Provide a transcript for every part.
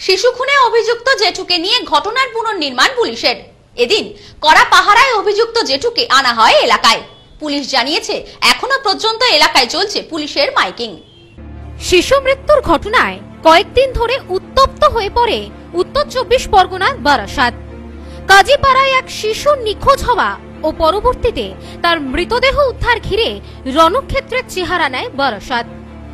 শিশু খুনে অভিযুক্ত জেঠুকে নিয়ে ঘটনার পুনর্নির্মাণ পুলিশের। এদিন কড়া পাহারায় অভিযুক্ত জেঠুকে আনা হয় এলাকায়। পুলিশ জানিয়েছে এখনো পর্যন্ত এলাকায় চলছে পুলিশের মাইকিং। শিশু মৃত্যুর ঘটনায় কয়েকদিন ধরে উত্তপ্ত হয়ে পড়ে উত্তর 24 পরগনার বারাসাত। কাজীপাড়ায় এক শিশু নিখোঁজ হওয়া ও পরবর্তীতে তার মৃতদেহ উদ্ধার ঘিরে রণক্ষেত্রের চেহারা নেয় বারাসাত।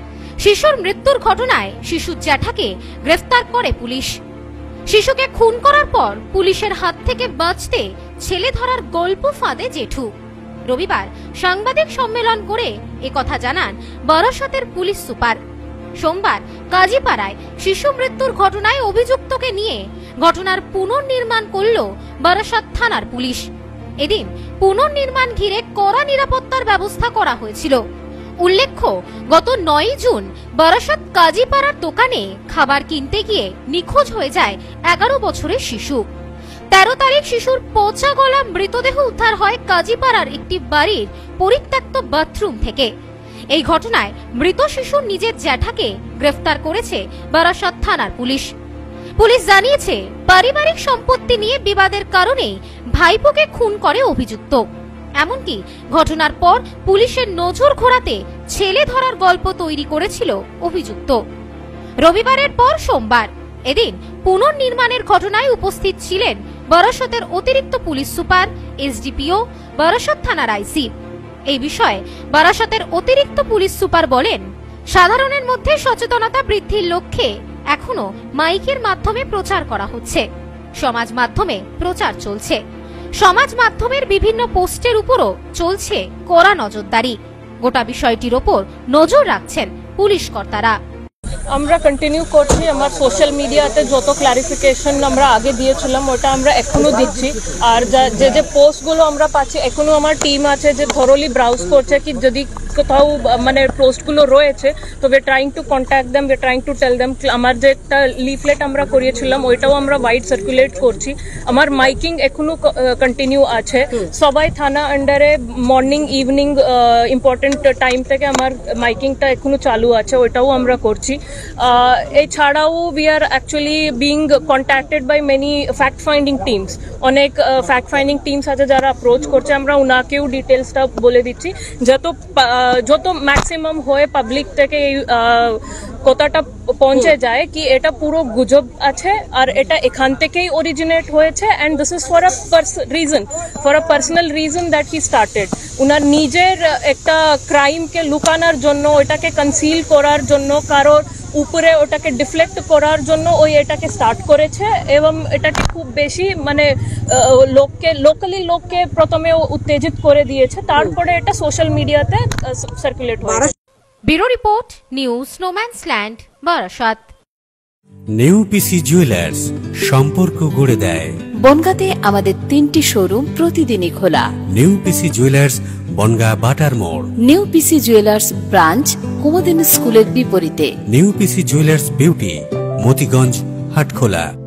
শিশুর মৃত্যুর ঘটনায় শিশুর জ্যাঠাকে গ্রেফতার করে পুলিশ। শিশুকে খুন করার পর পুলিশের হাত থেকে বাঁচতে ছেলে ধরার গল্প ফাঁদে জেঠু। রবিবার সাংবাদিক সম্মেলন করে একথা জানান বারাসাতের পুলিশ সুপার। সোমবার কাজীপাড়ায় শিশু মৃত্যুর ঘটনায় অভিযুক্তকে নিয়ে ঘটনার পুনর্নির্মাণ করল বারাসাত থানার পুলিশ। এদিন পুনর্নির্মাণ ঘিরে কড়া নিরাপত্তার ব্যবস্থা করা হয়েছিল। উল্লেখ্য, গত 9 জুন বারাসাত কাজীপাড়ার দোকানে খাবার কিনতে গিয়ে নিখোঁজ হয়ে যায় 11 বছরের শিশু। 13 তারিখ শিশুর পচা গলা মৃতদেহ উদ্ধার হয় কাজীপাড়ার একটি বাড়ির পরিত্যক্ত বাথরুম থেকে। এই ঘটনায় মৃত শিশুর নিজের জ্যাঠাকে গ্রেফতার করেছে বারাসাত থানার পুলিশ। পুলিশ জানিয়েছে পারিবারিক সম্পত্তি নিয়ে বিবাদের কারণে ভাইপোকে খুন করে অভিযুক্ত। এমনকি ঘটনার পর পুলিশের নজর ঘোরাতে ছেলে ধরার গল্প তৈরি করেছিল অভিযুক্ত। রবিবারের পর সোমবার এদিন পুনর্নির্মাণের ঘটনায় উপস্থিত ছিলেন বারাসাতের অতিরিক্ত পুলিশ সুপার, এসডিপিও, বারাসাত থানার আইসি। এই বিষয়ে বারাসাতের অতিরিক্ত পুলিশ সুপার বলেন, সাধারণের মধ্যে সচেতনতা বৃদ্ধির লক্ষ্যে এখনো মাইকের মাধ্যমে প্রচার করা হচ্ছে। সমাজ মাধ্যমে প্রচার চলছে। সমাজ মাধ্যমের বিভিন্ন পোস্টের উপরও চলছে কড়া নজরদারি। গোটা বিষয়টির ওপর নজর রাখছেন পুলিশ কর্তারা। আমরা কন্টিনিউ করছি। আমার সোশ্যাল মিডিয়াতে যত ক্লারিফিকেশন আমরা আগে দিয়েছিলাম ওটা আমরা এখনো দিচ্ছি। আর যে পোস্টগুলো আমরা পাচ্ছি, এখনো আমার টিম আছে যে থরলি ব্রাউজ করছে কি যদি কোথাও মানে পোস্টগুলো রয়েছে তো we trying to contact them, we trying to tell them. আমার যে একটা লিফলেট আমরা করিয়েছিলাম ওইটাও আমরা ওয়াইড সার্কুলেট করছি। আমার মাইকিং এখনো কন্টিনিউ আছে। সবাই থানা আন্ডারে মর্নিং ইভিনিং ইম্পর্টেন্ট টাইম থেকে আমার মাইকিংটা এখনো চালু আছে, ওইটাও আমরা করছি। এছাড়াও we are actually being contacted by many fact finding teams. অনেক ফ্যাক্ট ফাইন্ডিং টিমস আছে যারা অ্যাপ্রোচ করছে। আমরা ওনাকেও ডিটেলসটা বলে দিচ্ছি যত ম্যাক্সিমাম হয়ে পাবলিক থেকে এই কথাটা পৌঁছে যায় কি এটা পুরো গুজব আছে আর এটা এখান থেকেই অরিজিনেট হয়েছে। And this is for a personal reason that he started. উনার নিজের একটা ক্রাইমকে লুকানোর জন্য, ওটাকে কনসিল করার জন্য, কারোর উপরে ওটাকে ডিফ্লেক্ট করার জন্য ওই এটাকে স্টার্ট করেছে। এবং এটাকে খুব বেশি মানে লোককে প্রথমে উত্তেজিত করে দিয়েছে, তারপরে এটা সোশ্যাল মিডিয়াতে সার্কুলেট হয়েছে। Bureau report, news no man's land, Barasat. New PC jewellers, সম্পর্ক গড়ে দেয়। বনগাঁতে আমাদের 3টি শোরুম প্রতিদিনই খোলা। নিউ পিসি জুয়েলার্স, বনগাঁ বাটার মোড়। New PC jewellers branch, Kumudini স্কুলের বিপরীতে। New PC jewellers beauty, Motiganj, Hatkhola.